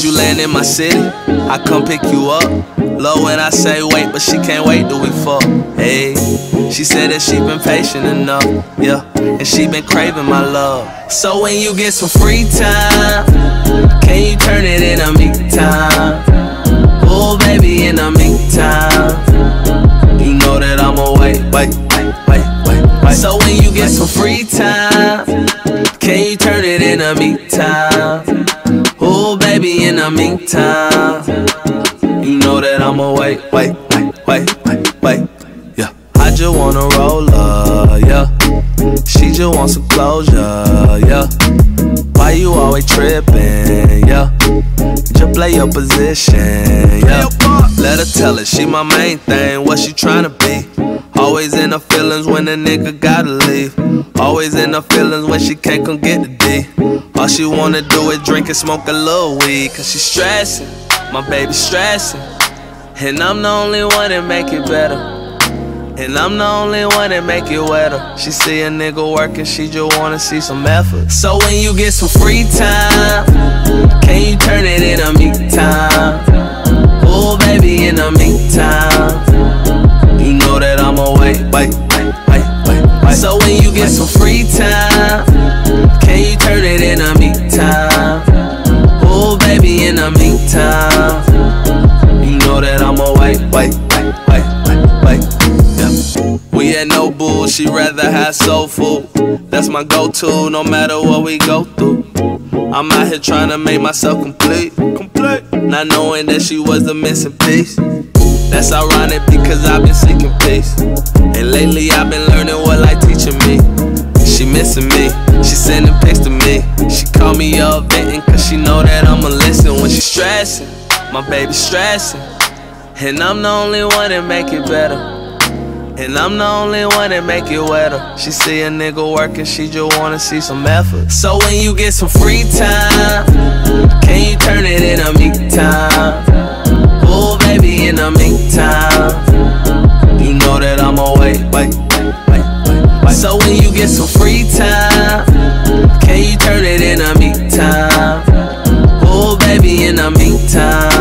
you land in my city, I come pick you up. Low when I say wait, but she can't wait till we fuck. Hey, she said that she been patient enough, yeah, and she been craving my love. So when you get some free time, can you turn it into me time? Oh baby, in the meantime, you know that I'ma wait. So when you get some free time, can you turn it into me time? Oh baby, in the meantime, you know that I'ma wait, yeah. I just wanna roll up, yeah. She just wants some closure, yeah. Why you always trippin', yeah? Just play your position, yeah. Let her tell it, she my main thing, what she tryna be. Always in her feelings when a nigga gotta leave. Always in her feelings when she can't come get the D. All she wanna do is drink and smoke a little weed. Cause she stressing, my baby stressing, and I'm the only one that make it better. And I'm the only one that make it wetter. She see a nigga working, she just wanna see some effort. So when you get some free time, can you turn it into me time? Oh baby, in the meantime, you know that I'ma wait. So when you get some free time, can you turn it into me time? Oh baby, in the meantime, you know that I'ma wait. Yeah. We at no bull, she rather have soul food. That's my go-to, no matter what we go through. I'm out here trying to make myself complete, not knowing that she was the missing piece. That's ironic because I've been seeking peace, and lately I've been learning what life teaching me. She missing me, she sending pics to me. She call me up venting cause she know that I'ma listen. When she stressing, my baby stressing, and I'm the only one that make it better. And I'm the only one that make it wetter. She see a nigga working, she just wanna see some effort. So when you get some free time, can you turn it into me time? Oh baby, in the meantime, you know that I'ma wait. So when you get some free time, can you turn it into me time? Oh baby, in the meantime,